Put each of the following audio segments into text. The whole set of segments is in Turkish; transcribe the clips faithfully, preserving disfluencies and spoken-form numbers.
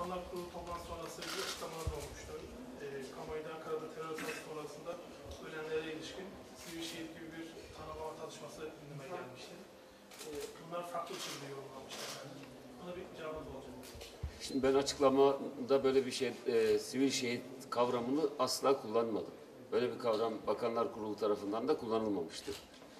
Bakanlar Kurulu toplantısı sonrası bir açıklamalar olmuştu. E, kamuoyunda Ankara'da terör saldırısı sonrasında ölenlere ilişkin sivil şehit gibi bir tanımlama tartışması gündeme gelmişti. E, bunlar farklı şekilde yorumlanmışlar. Buna bir cevabınız olacak. Şimdi ben açıklamada böyle bir şey, e, sivil şehit kavramını asla kullanmadım. Böyle bir kavram Bakanlar Kurulu tarafından da kullanılmamıştır.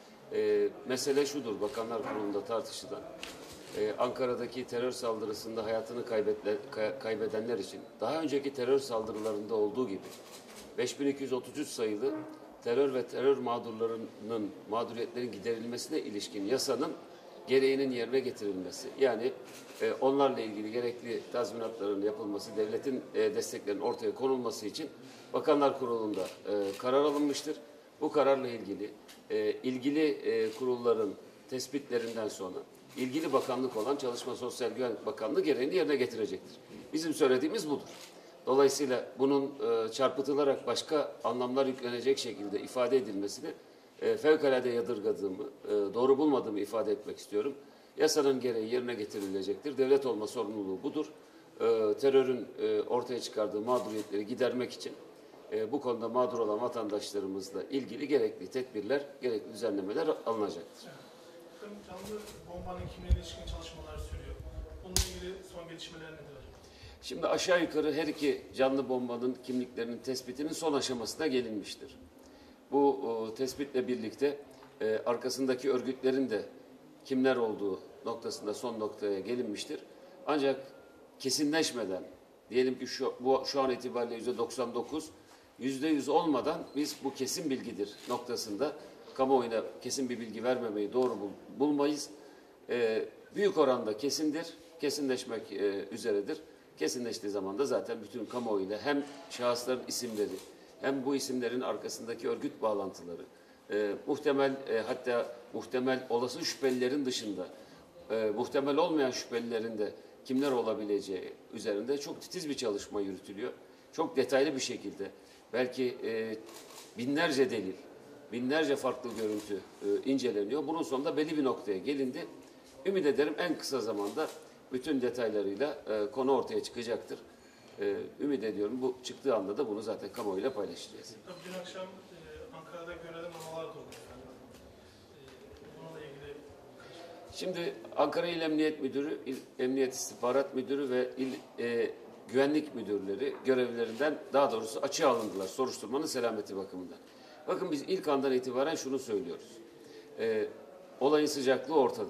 E, mesele şudur, Bakanlar Kurulu'nda tartışılan, e, Ankara'daki terör saldırısında hayatını kaybetle, kay, kaybedenler için daha önceki terör saldırılarında olduğu gibi beş bin iki yüz otuz üç sayılı terör ve terör mağdurlarının mağduriyetlerin giderilmesine ilişkin yasanın gereğinin yerine getirilmesi, yani e, onlarla ilgili gerekli tazminatların yapılması, devletin e, desteklerinin ortaya konulması için Bakanlar Kurulu'nda e, karar alınmıştır. Bu kararla ilgili e, ilgili e, kurulların tespitlerinden sonra ilgili bakanlık olan Çalışma Sosyal Güvenlik Bakanlığı gereğini yerine getirecektir. Bizim söylediğimiz budur. Dolayısıyla bunun e, çarpıtılarak başka anlamlar yüklenecek şekilde ifade edilmesini e, fevkalade yadırgadığımı, e, doğru bulmadığımı ifade etmek istiyorum. Yasanın gereği yerine getirilecektir. Devlet olma sorumluluğu budur. E, terörün e, ortaya çıkardığı mağduriyetleri gidermek için e, bu konuda mağdur olan vatandaşlarımızla ilgili gerekli tedbirler, gerekli düzenlemeler alınacaktır. Evet. Canlı bombanın kimliğine ilişkin çalışmalar sürüyor. Bununla ilgili son gelişmeler nedir? Şimdi aşağı yukarı her iki canlı bombanın kimliklerinin tespitinin son aşamasına gelinmiştir. Bu o, tespitle birlikte e, arkasındaki örgütlerin de kimler olduğu noktasında son noktaya gelinmiştir. Ancak kesinleşmeden, diyelim ki şu, bu, şu an itibariyle yüzde doksan dokuz, yüzde yüz olmadan biz bu kesin bilgidir noktasında kamuoyuna kesin bir bilgi vermemeyi doğru bul, bulmayız. E, büyük oranda kesindir, kesinleşmek e, üzeredir. Kesinleştiği zaman da zaten bütün kamuoyuyla hem şahısların isimleri hem bu isimlerin arkasındaki örgüt bağlantıları, e, muhtemel e, hatta muhtemel olası şüphelilerin dışında e, muhtemel olmayan şüphelilerin de kimler olabileceği üzerinde çok titiz bir çalışma yürütülüyor. Çok detaylı bir şekilde belki e, binlerce delil, binlerce farklı görüntü e, inceleniyor. Bunun sonunda belli bir noktaya gelindi. Ümit ederim en kısa zamanda bütün detaylarıyla e, konu ortaya çıkacaktır. E, ümit ediyorum bu çıktığı anda da bunu zaten kamuoyuyla paylaşacağız. Tabii dün akşam e, Ankara'da görevden almalar da oldu. E, bununla ilgili... Şimdi Ankara İl Emniyet Müdürü, İl Emniyet İstihbarat Müdürü ve İl e, Güvenlik Müdürleri görevlerinden daha doğrusu açığa alındılar soruşturmanın selameti bakımından. Bakın biz ilk andan itibaren şunu söylüyoruz. E, olayın sıcaklığı ortada.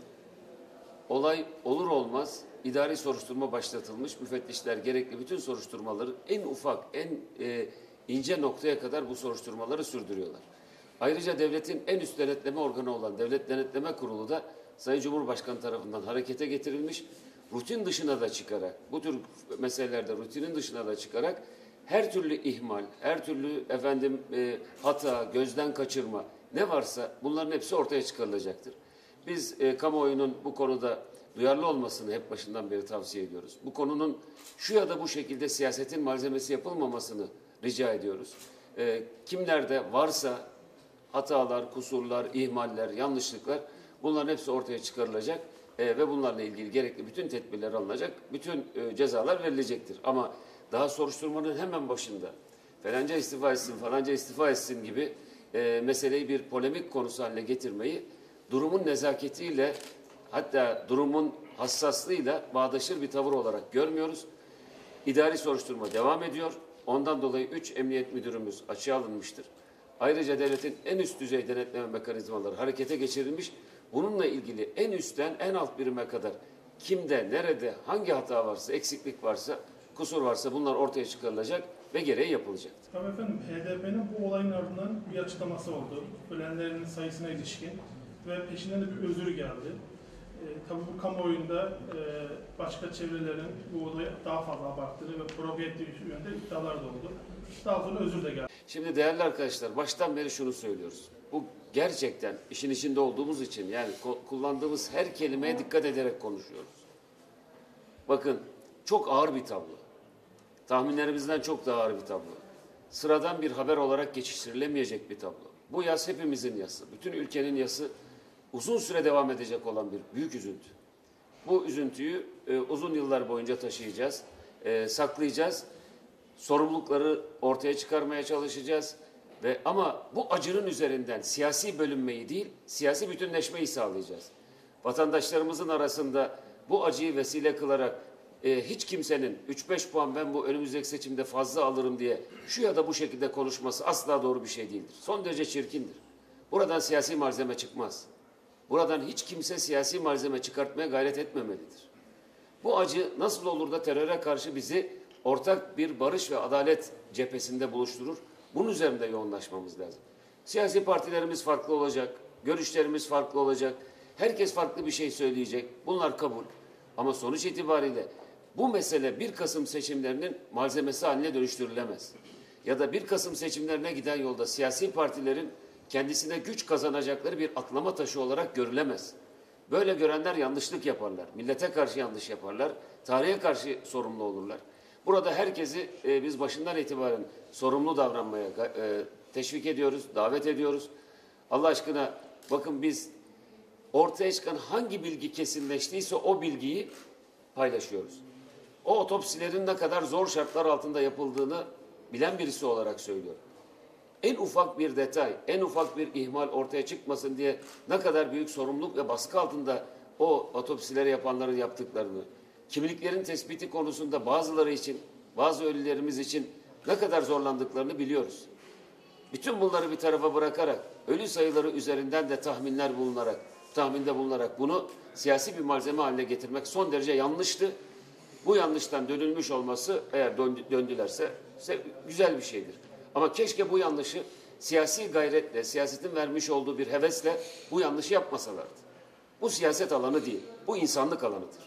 Olay olur olmaz idari soruşturma başlatılmış. Müfettişler gerekli bütün soruşturmaları en ufak, en e, ince noktaya kadar bu soruşturmaları sürdürüyorlar. Ayrıca devletin en üst denetleme organı olan Devlet Denetleme Kurulu da Sayın Cumhurbaşkanı tarafından harekete getirilmiş. Rutin dışına da çıkarak, bu tür meselelerde rutinin dışına da çıkarak her türlü ihmal, her türlü efendim e, hata, gözden kaçırma ne varsa bunların hepsi ortaya çıkarılacaktır. Biz e, kamuoyunun bu konuda duyarlı olmasını hep başından beri tavsiye ediyoruz. Bu konunun şu ya da bu şekilde siyasetin malzemesi yapılmamasını rica ediyoruz. E, kimlerde varsa hatalar, kusurlar, ihmaller, yanlışlıklar bunların hepsi ortaya çıkarılacak e, ve bunlarla ilgili gerekli bütün tedbirler alınacak, bütün e, cezalar verilecektir. Ama daha soruşturmanın hemen başında falanca istifa etsin, falanca istifa etsin gibi e, meseleyi bir polemik konusu haline getirmeyi durumun nezaketiyle hatta durumun hassaslığıyla bağdaşır bir tavır olarak görmüyoruz. İdari soruşturma devam ediyor. Ondan dolayı üç emniyet müdürümüz açığa alınmıştır. Ayrıca devletin en üst düzey denetleme mekanizmaları harekete geçirilmiş. Bununla ilgili en üstten en alt birime kadar kimde, nerede, hangi hata varsa, eksiklik varsa, kusur varsa bunlar ortaya çıkarılacak ve gereği yapılacaktır. Tabii efendim, H D P'nin bu olayın ardından bir açıklaması oldu. Ölenlerin sayısına ilişkin ve peşinden de bir özür geldi. E, tabii bu kamuoyunda e, başka çevrelerin bu olayı daha fazla abarttığı ve provoke ettiği yönde iddialar da oldu. Daha sonra özür de geldi. Şimdi değerli arkadaşlar, baştan beri şunu söylüyoruz. Bu gerçekten işin içinde olduğumuz için, yani kullandığımız her kelimeye dikkat ederek konuşuyoruz. Bakın, çok ağır bir tablo. Tahminlerimizden çok daha ağır bir tablo. Sıradan bir haber olarak geçiştirilemeyecek bir tablo. Bu yas hepimizin yası. Bütün ülkenin yası, uzun süre devam edecek olan bir büyük üzüntü. Bu üzüntüyü e, uzun yıllar boyunca taşıyacağız, e, saklayacağız, sorumlulukları ortaya çıkarmaya çalışacağız. Ve ama bu acının üzerinden siyasi bölünmeyi değil, siyasi bütünleşmeyi sağlayacağız. Vatandaşlarımızın arasında bu acıyı vesile kılarak e, hiç kimsenin üç beş puan ben bu önümüzdeki seçimde fazla alırım diye şu ya da bu şekilde konuşması asla doğru bir şey değildir. Son derece çirkindir. Buradan siyasi malzeme çıkmaz. Buradan hiç kimse siyasi malzeme çıkartmaya gayret etmemelidir. Bu acı nasıl olur da teröre karşı bizi ortak bir barış ve adalet cephesinde buluşturur? Bunun üzerinde yoğunlaşmamız lazım. Siyasi partilerimiz farklı olacak, görüşlerimiz farklı olacak, herkes farklı bir şey söyleyecek. Bunlar kabul. Ama sonuç itibariyle bu mesele bir Kasım seçimlerinin malzemesi haline dönüştürülemez. Ya da bir Kasım seçimlerine giden yolda siyasi partilerin kendisine güç kazanacakları bir atlama taşı olarak görülemez. Böyle görenler yanlışlık yaparlar. Millete karşı yanlış yaparlar. Tarihe karşı sorumlu olurlar. Burada herkesi e, biz başından itibaren sorumlu davranmaya e, teşvik ediyoruz, davet ediyoruz. Allah aşkına bakın biz ortaya çıkan hangi bilgi kesinleştiyse o bilgiyi paylaşıyoruz. O otopsilerin ne kadar zor şartlar altında yapıldığını bilen birisi olarak söylüyorum. En ufak bir detay, en ufak bir ihmal ortaya çıkmasın diye ne kadar büyük sorumluluk ve baskı altında o otopsileri yapanların yaptıklarını, kimliklerin tespiti konusunda bazıları için, bazı ölülerimiz için ne kadar zorlandıklarını biliyoruz. Bütün bunları bir tarafa bırakarak, ölü sayıları üzerinden de tahminler bulunarak, tahminde bulunarak bunu siyasi bir malzeme haline getirmek son derece yanlıştı. Bu yanlıştan dönülmüş olması eğer döndülerse güzel bir şeydir. Ama keşke bu yanlışı siyasi gayretle, siyasetin vermiş olduğu bir hevesle bu yanlışı yapmasalardı. Bu siyaset alanı değil, bu insanlık alanıdır.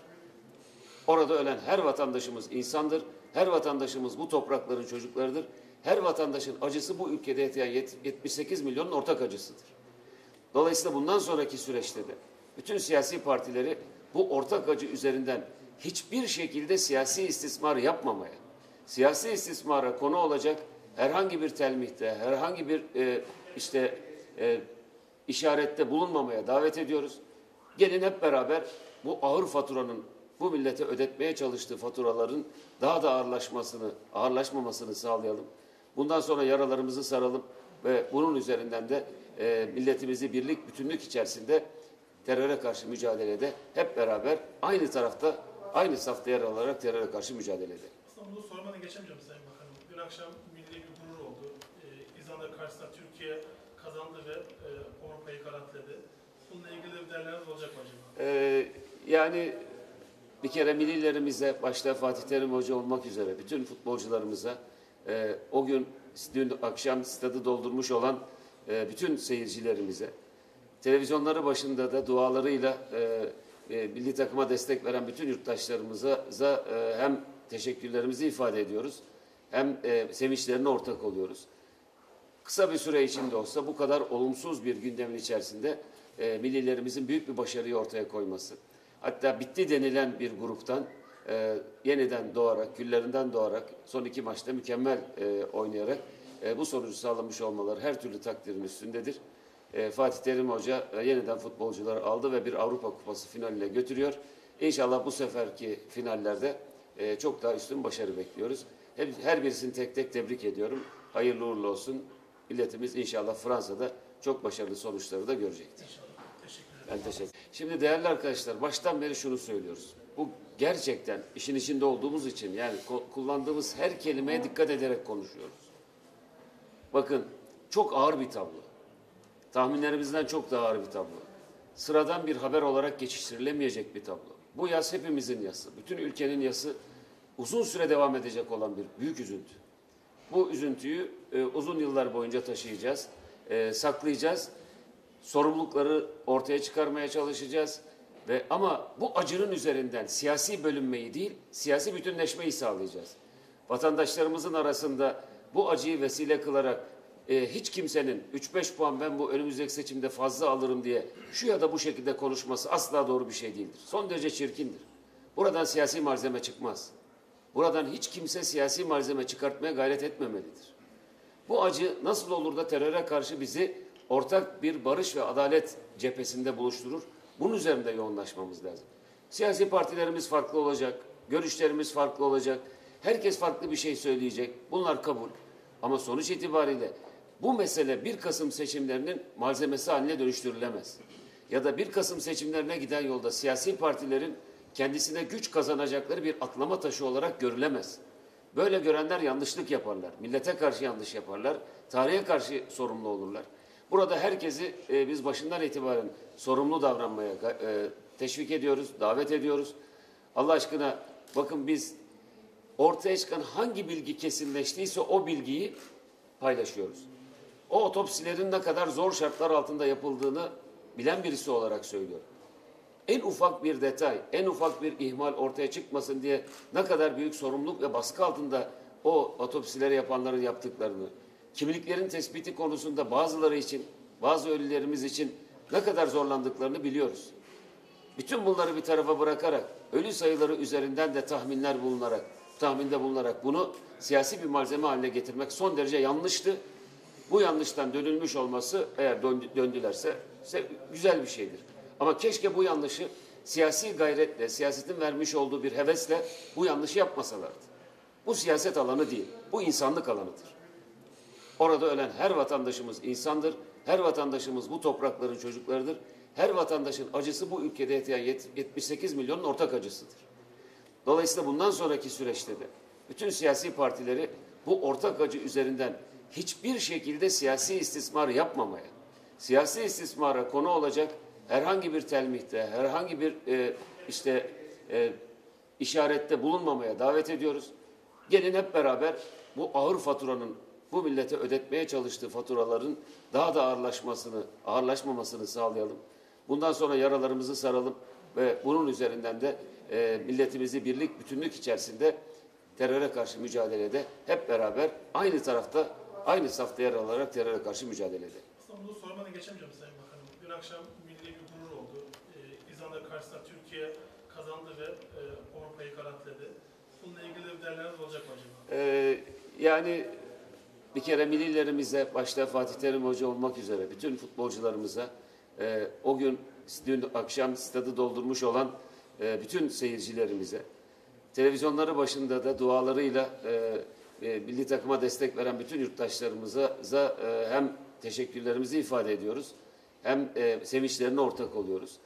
Orada ölen her vatandaşımız insandır, her vatandaşımız bu toprakların çocuklarıdır. Her vatandaşın acısı bu ülkede yaşayan yetmiş sekiz milyonun ortak acısıdır. Dolayısıyla bundan sonraki süreçte de bütün siyasi partileri bu ortak acı üzerinden hiçbir şekilde siyasi istismar yapmamaya, siyasi istismara konu olacak herhangi bir telmihte, herhangi bir e, işte e, işarette bulunmamaya davet ediyoruz. Gelin hep beraber bu ağır faturanın, bu millete ödetmeye çalıştığı faturaların daha da ağırlaşmasını, ağırlaşmamasını sağlayalım. Bundan sonra yaralarımızı saralım ve bunun üzerinden de e, milletimizi birlik, bütünlük içerisinde teröre karşı mücadelede hep beraber aynı tarafta, aynı safta yer alarak teröre karşı mücadelede. Aslında bunu sormadan geçemeyeceğim Sayın Bakanım. Dün akşam milli bir gurur oldu. Ee, İzlanda karşısında Türkiye kazandı ve e, Avrupa'yı garantiledi. Bununla ilgili bir değerleriniz olacak mı acaba? Ee, yani bir kere millilerimize, başta Fatih Terim Hoca olmak üzere bütün futbolcularımıza e, o gün dün akşam stadı doldurmuş olan e, bütün seyircilerimize, televizyonları başında da dualarıyla e, e, milli takıma destek veren bütün yurttaşlarımıza e, hem teşekkürlerimizi ifade ediyoruz, hem e, sevinçlerine ortak oluyoruz. Kısa bir süre içinde olsa bu kadar olumsuz bir gündemin içerisinde e, millilerimizin büyük bir başarıyı ortaya koyması. Hatta bitti denilen bir gruptan e, yeniden doğarak, küllerinden doğarak son iki maçta mükemmel e, oynayarak e, bu sonucu sağlamış olmaları her türlü takdirin üstündedir. E, Fatih Terim Hoca e, yeniden futbolcuları aldı ve bir Avrupa Kupası finaline götürüyor. İnşallah bu seferki finallerde e, çok daha üstün başarı bekliyoruz. Her, her birisini tek tek tebrik ediyorum. Hayırlı uğurlu olsun. Milletimiz inşallah Fransa'da çok başarılı sonuçları da görecektir. İnşallah. Teşekkür ederim. Ben teşekkür ederim. Şimdi değerli arkadaşlar, baştan beri şunu söylüyoruz. Bu gerçekten işin içinde olduğumuz için, yani kullandığımız her kelimeye dikkat ederek konuşuyoruz. Bakın, çok ağır bir tablo. Tahminlerimizden çok daha ağır bir tablo. Sıradan bir haber olarak geçiştirilemeyecek bir tablo. Bu yas hepimizin yası. Bütün ülkenin yası, uzun süre devam edecek olan bir büyük üzüntü. Bu üzüntüyü e, uzun yıllar boyunca taşıyacağız, e, saklayacağız. Sorumlulukları ortaya çıkarmaya çalışacağız. Ve ama bu acının üzerinden siyasi bölünmeyi değil, siyasi bütünleşmeyi sağlayacağız. Vatandaşlarımızın arasında bu acıyı vesile kılarak e, hiç kimsenin üç beş puan ben bu önümüzdeki seçimde fazla alırım diye şu ya da bu şekilde konuşması asla doğru bir şey değildir. Son derece çirkindir. Buradan siyasi malzeme çıkmaz. Buradan hiç kimse siyasi malzeme çıkartmaya gayret etmemelidir. Bu acı nasıl olur da teröre karşı bizi ortak bir barış ve adalet cephesinde buluşturur? Bunun üzerinde yoğunlaşmamız lazım. Siyasi partilerimiz farklı olacak, görüşlerimiz farklı olacak. Herkes farklı bir şey söyleyecek. Bunlar kabul. Ama sonuç itibariyle bu mesele bir Kasım seçimlerinin malzemesi haline dönüştürülemez. Ya da bir Kasım seçimlerine giden yolda siyasi partilerin kendisine güç kazanacakları bir atlama taşı olarak görülemez. Böyle görenler yanlışlık yaparlar. Millete karşı yanlış yaparlar. Tarihe karşı sorumlu olurlar. Burada herkesi e, biz başından itibaren sorumlu davranmaya e, teşvik ediyoruz, davet ediyoruz. Allah aşkına bakın biz ortaya çıkan hangi bilgi kesinleştiyse o bilgiyi paylaşıyoruz. O otopsilerin ne kadar zor şartlar altında yapıldığını bilen birisi olarak söylüyorum. En ufak bir detay, en ufak bir ihmal ortaya çıkmasın diye ne kadar büyük sorumluluk ve baskı altında o otopsileri yapanların yaptıklarını, kimliklerin tespiti konusunda bazıları için, bazı ölülerimiz için ne kadar zorlandıklarını biliyoruz. Bütün bunları bir tarafa bırakarak, ölü sayıları üzerinden de tahminler bulunarak, tahminde bulunarak bunu siyasi bir malzeme haline getirmek son derece yanlıştı. Bu yanlıştan dönülmüş olması eğer döndülerse güzel bir şeydir. Ama keşke bu yanlışı siyasi gayretle, siyasetin vermiş olduğu bir hevesle bu yanlışı yapmasalardı. Bu siyaset alanı değil, bu insanlık alanıdır. Orada ölen her vatandaşımız insandır, her vatandaşımız bu toprakların çocuklarıdır. Her vatandaşın acısı bu ülkede yaşayan yetmiş sekiz milyonun ortak acısıdır. Dolayısıyla bundan sonraki süreçte de bütün siyasi partileri bu ortak acı üzerinden hiçbir şekilde siyasi istismar yapmamaya, siyasi istismara konu olacak herhangi bir telmihte, herhangi bir e, işte e, işarette bulunmamaya davet ediyoruz. Gelin hep beraber bu ağır faturanın, bu millete ödetmeye çalıştığı faturaların daha da ağırlaşmasını, ağırlaşmamasını sağlayalım. Bundan sonra yaralarımızı saralım ve bunun üzerinden de e, milletimizi birlik, bütünlük içerisinde teröre karşı mücadelede hep beraber aynı tarafta, aynı safta yer alarak teröre karşı mücadelede. Aslında bunu sormadan geçemeyeceğim Sayın Bakanım. Dün akşam milli bir gurur oldu. Ee, İzlanda karşısında Türkiye kazandı ve e, Avrupa'yı garantiledi. Bununla ilgili bir değerleriniz olacak mı acaba? Ee, yani bir kere millilerimize, başta Fatih Terim Hoca olmak üzere bütün futbolcularımıza e, o gün dün akşam stadı doldurmuş olan e, bütün seyircilerimize, televizyonları başında da dualarıyla e, e, milli takıma destek veren bütün yurttaşlarımıza e, hem teşekkürlerimizi ifade ediyoruz, hem e, sevinçlerine ortak oluyoruz.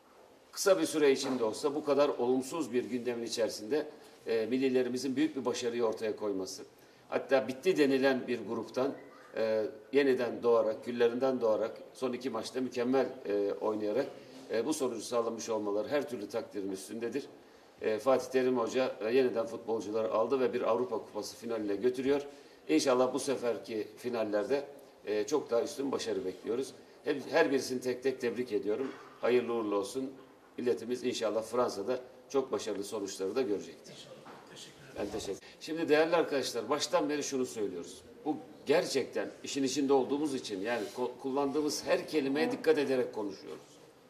Kısa bir süre içinde olsa bu kadar olumsuz bir gündemin içerisinde e, millilerimizin büyük bir başarıyı ortaya koyması, hatta bitti denilen bir gruptan e, yeniden doğarak, küllerinden doğarak son iki maçta mükemmel e, oynayarak e, bu sonucu sağlamış olmaları her türlü takdirin üstündedir. E, Fatih Terim Hoca e, yeniden futbolcuları aldı ve bir Avrupa Kupası finaline götürüyor. İnşallah bu seferki finallerde e, çok daha üstün başarı bekliyoruz. Her, her birisini tek tek tebrik ediyorum. Hayırlı uğurlu olsun. Milletimiz inşallah Fransa'da çok başarılı sonuçları da görecektir. İnşallah. Teşekkür ederim. Ben teşekkür ederim. Şimdi değerli arkadaşlar, baştan beri şunu söylüyoruz. Bu gerçekten işin içinde olduğumuz için, yani kullandığımız her kelimeye dikkat ederek konuşuyoruz.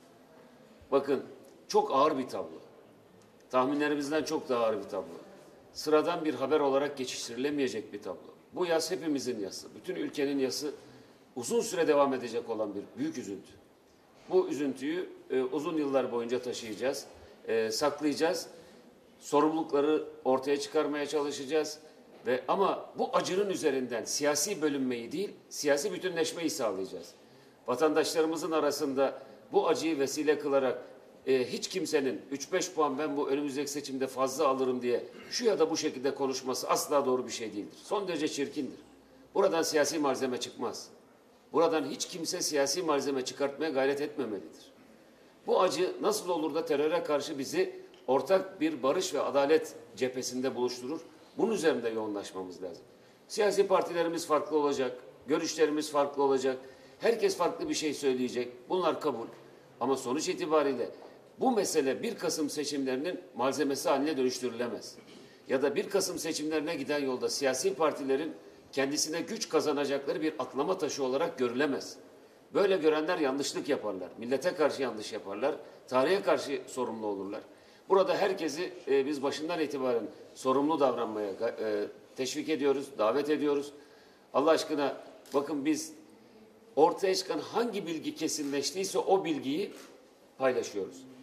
Bakın, çok ağır bir tablo. Tahminlerimizden çok daha ağır bir tablo. Sıradan bir haber olarak geçiştirilemeyecek bir tablo. Bu yas hepimizin yası. Bütün ülkenin yası, uzun süre devam edecek olan bir büyük üzüntü. Bu üzüntüyü e, uzun yıllar boyunca taşıyacağız, e, saklayacağız. Sorumlulukları ortaya çıkarmaya çalışacağız. Ve ama bu acının üzerinden siyasi bölünmeyi değil, siyasi bütünleşmeyi sağlayacağız. Vatandaşlarımızın arasında bu acıyı vesile kılarak e, hiç kimsenin üç beş puan ben bu önümüzdeki seçimde fazla alırım diye şu ya da bu şekilde konuşması asla doğru bir şey değildir. Son derece çirkindir. Buradan siyasi malzeme çıkmaz. Buradan hiç kimse siyasi malzeme çıkartmaya gayret etmemelidir. Bu acı nasıl olur da teröre karşı bizi ortak bir barış ve adalet cephesinde buluşturur? Bunun üzerinde yoğunlaşmamız lazım. Siyasi partilerimiz farklı olacak, görüşlerimiz farklı olacak. Herkes farklı bir şey söyleyecek. Bunlar kabul. Ama sonuç itibariyle bu mesele bir Kasım seçimlerinin malzemesi haline dönüştürülemez. Ya da bir Kasım seçimlerine giden yolda siyasi partilerin kendisine güç kazanacakları bir atlama taşı olarak görülemez. Böyle görenler yanlışlık yaparlar. Millete karşı yanlış yaparlar. Tarihe karşı sorumlu olurlar. Burada herkesi e, biz başından itibaren sorumlu davranmaya e, teşvik ediyoruz, davet ediyoruz. Allah aşkına bakın biz ortaya çıkan hangi bilgi kesinleştiyse o bilgiyi paylaşıyoruz.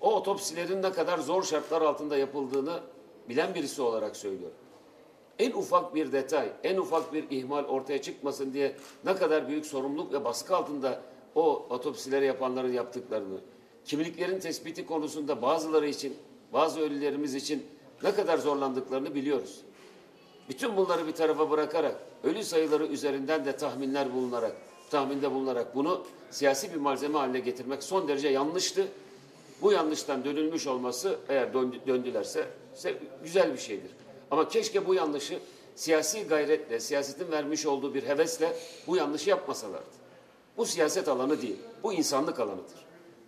o otopsilerin ne kadar zor şartlar altında yapıldığını bilen birisi olarak söylüyorum. En ufak bir detay, en ufak bir ihmal ortaya çıkmasın diye ne kadar büyük sorumluluk ve baskı altında o otopsileri yapanların yaptıklarını, kimliklerin tespiti konusunda bazıları için, bazı ölülerimiz için ne kadar zorlandıklarını biliyoruz. Bütün bunları bir tarafa bırakarak, ölü sayıları üzerinden de tahminler bulunarak, tahminde bulunarak bunu siyasi bir malzeme haline getirmek son derece yanlıştı. Bu yanlıştan dönülmüş olması, eğer döndülerse güzel bir şeydir. Ama keşke bu yanlışı siyasi gayretle, siyasetin vermiş olduğu bir hevesle bu yanlışı yapmasalardı. Bu siyaset alanı değil, bu insanlık alanıdır.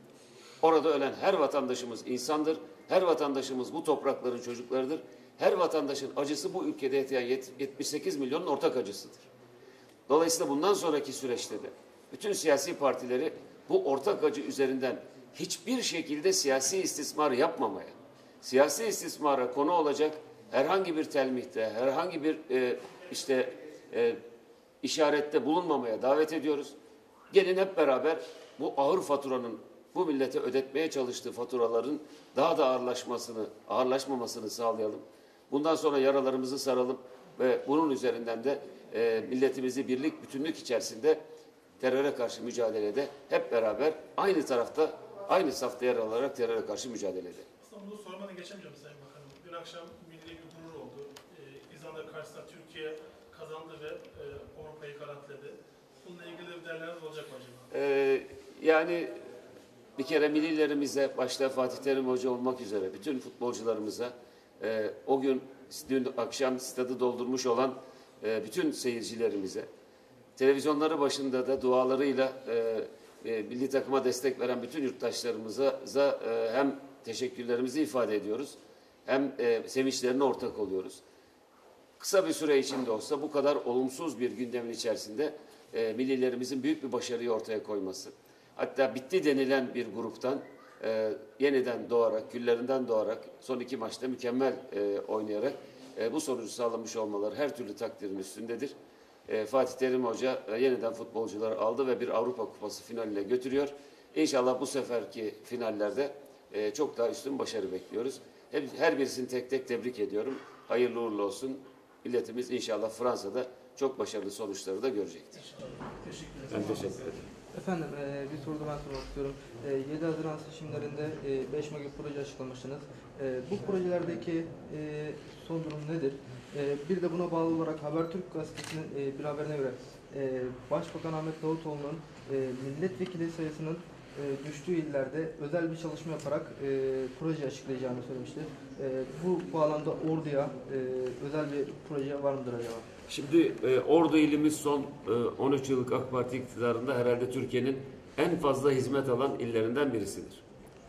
Orada ölen her vatandaşımız insandır, her vatandaşımız bu toprakların çocuklarıdır. Her vatandaşın acısı bu ülkede yaşayan yetmiş sekiz milyonun ortak acısıdır. Dolayısıyla bundan sonraki süreçte de bütün siyasi partileri bu ortak acı üzerinden hiçbir şekilde siyasi istismar yapmamaya, siyasi istismara konu olacak herhangi bir telmihte, herhangi bir e, işte e, işarette bulunmamaya davet ediyoruz. Gelin hep beraber bu ağır faturanın, bu millete ödetmeye çalıştığı faturaların daha da ağırlaşmasını, ağırlaşmamasını sağlayalım. Bundan sonra yaralarımızı saralım ve bunun üzerinden de e, milletimizi birlik, bütünlük içerisinde teröre karşı mücadelede hep beraber aynı tarafta, aynı safta yer alarak teröre karşı mücadele edelim. Aslında bunu sormadan geçemeyeceğim Sayın Bakanım. Dün akşam milli bir gurur oldu. Ee, İzlanda karşısında Türkiye kazandı ve e, Avrupa'yı garantiledi. Bununla ilgili bir değerleriniz olacak mı acaba? Ee, yani bir kere millilerimize, başta Fatih Terim Hoca olmak üzere bütün futbolcularımıza, e, o gün dün akşam stadı doldurmuş olan e, bütün seyircilerimize, televizyonları başında da dualarıyla e, e, milli takıma destek veren bütün yurttaşlarımıza e, hem teşekkürlerimizi ifade ediyoruz, hem e, sevinçlerine ortak oluyoruz. Kısa bir süre içinde olsa bu kadar olumsuz bir gündemin içerisinde e, millilerimizin büyük bir başarıyı ortaya koyması, hatta bitti denilen bir gruptan e, yeniden doğarak, küllerinden doğarak son iki maçta mükemmel e, oynayarak e, bu sonucu sağlamış olmaları her türlü takdirin üstündedir. E, Fatih Terim Hoca e, yeniden futbolcuları aldı ve bir Avrupa Kupası finaline götürüyor. İnşallah bu seferki finallerde e, çok daha üstün başarı bekliyoruz. Her, her birisini tek tek tebrik ediyorum. Hayırlı uğurlu olsun. Milletimiz inşallah Fransa'da çok başarılı sonuçları da görecektir. Teşekkür ederim. Ben teşekkür ederim. Efendim e, bir soru da ben sormak istiyorum. E, yedi Haziran seçimlerinde e, beş mega proje açıklamışsınız. E, bu projelerdeki e, son durum nedir? E, bir de buna bağlı olarak Habertürk gazetesinin e, bir haberine göre e, Başbakan Ahmet Davutoğlu'nun e, milletvekili sayısının e, düştüğü illerde özel bir çalışma yaparak e, proje açıklayacağını söylemişti. E, bu bağlamda Ordu'ya e, özel bir proje var mıdır acaba? Şimdi e, Ordu ilimiz son e, on üç yıllık AK Parti iktidarında herhalde Türkiye'nin en fazla hizmet alan illerinden birisidir.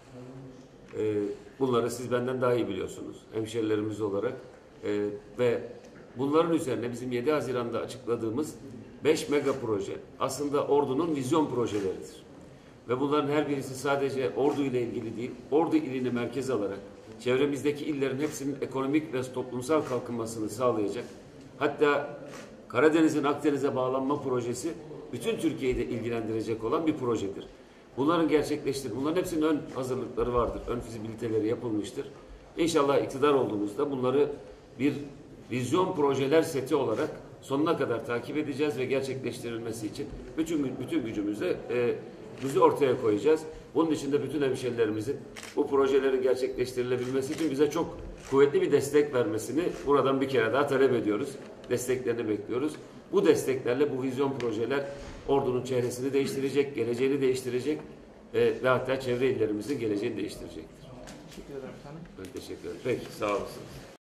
E, bunları siz benden daha iyi biliyorsunuz, hemşerilerimiz olarak. E, ve bunların üzerine bizim yedi Haziran'da açıkladığımız beş mega proje aslında Ordu'nun vizyon projeleridir. Ve bunların her birisi sadece Ordu ile ilgili değil, Ordu ilini merkez alarak çevremizdeki illerin hepsinin ekonomik ve toplumsal kalkınmasını sağlayacak. Hatta Karadeniz'in Akdeniz'e bağlanma projesi bütün Türkiye'yi de ilgilendirecek olan bir projedir. Bunların gerçekleştir, bunların hepsinin ön hazırlıkları vardır, ön fizibiliteleri yapılmıştır. İnşallah iktidar olduğumuzda bunları bir vizyon projeler seti olarak sonuna kadar takip edeceğiz ve gerçekleştirilmesi için bütün bütün gücümüzle e, bizi ortaya koyacağız. Bunun için de bütün hemşerilerimizin bu projelerin gerçekleştirilebilmesi için bize çok kuvvetli bir destek vermesini buradan bir kere daha talep ediyoruz. Desteklerini bekliyoruz. Bu desteklerle bu vizyon projeler Ordu'nun çehresini değiştirecek, geleceğini değiştirecek e, ve hatta çevre illerimizin geleceğini değiştirecektir. Teşekkür ederim efendim. Ben teşekkür ederim. Peki, sağ olasın.